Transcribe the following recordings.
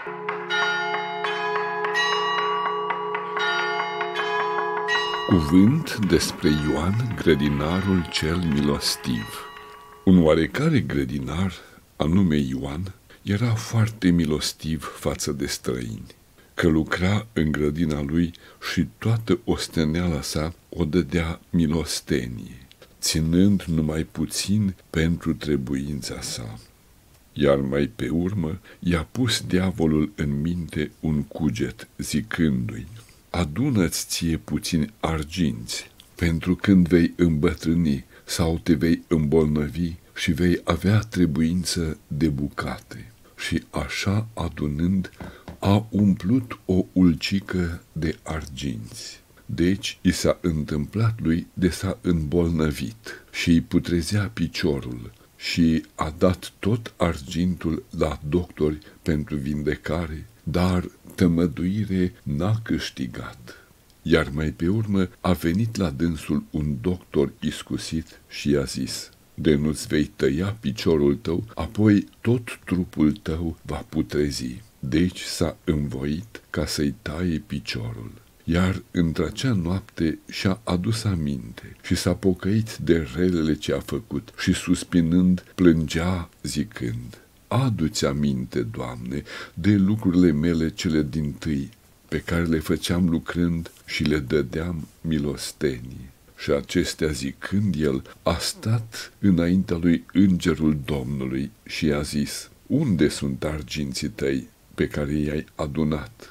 Cuvânt despre Ioan, grădinarul cel milostiv. Un oarecare grădinar, anume Ioan, era foarte milostiv față de străini, că lucra în grădina lui și toată osteneala sa o dădea milostenie, ținând numai puțin pentru trebuința sa. Iar mai pe urmă i-a pus diavolul în minte un cuget, zicându-i: adună-ți ție puțini arginți, pentru când vei îmbătrâni sau te vei îmbolnăvi și vei avea trebuință de bucate. Și așa adunând, a umplut o ulcică de arginți. Deci i s-a întâmplat lui de s-a îmbolnăvit și îi putrezea piciorul și a dat tot argintul la doctori pentru vindecare, dar tămăduire n-a câștigat. Iar mai pe urmă a venit la dânsul un doctor iscusit și i-a zis: de nu-ți vei tăia piciorul tău, apoi tot trupul tău va putrezi. Deci s-a învoit ca să-i taie piciorul. Iar într-acea noapte și-a adus aminte și s-a pocăit de relele ce a făcut și suspinând plângea zicând: adu-ți aminte, Doamne, de lucrurile mele cele dintâi, pe care le făceam lucrând și le dădeam milostenie. Și acestea zicând el, a stat înaintea lui îngerul Domnului și i-a zis: unde sunt arginții tăi pe care i-ai adunat?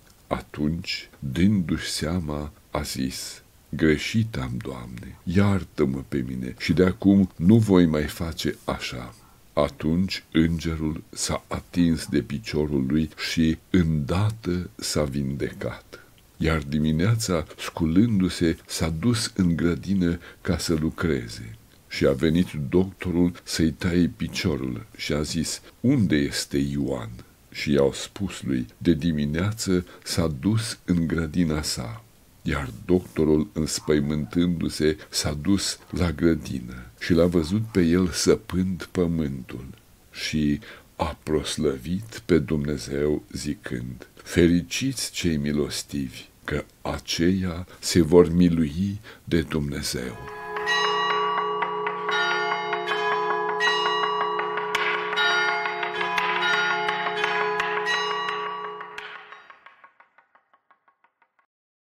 Atunci, dându-și seama, a zis: greșit am, Doamne, iartă-mă pe mine și de acum nu voi mai face așa. Atunci îngerul s-a atins de piciorul lui și îndată s-a vindecat. Iar dimineața, sculându-se, s-a dus în grădină ca să lucreze. Și a venit doctorul să-i taie piciorul și a zis: unde este Ioan? Și i-au spus lui: de dimineață s-a dus în grădina sa. Iar doctorul, înspăimântându-se, s-a dus la grădină și l-a văzut pe el săpând pământul și a proslăvit pe Dumnezeu zicând: fericiți cei milostivi, că aceia se vor milui de Dumnezeu.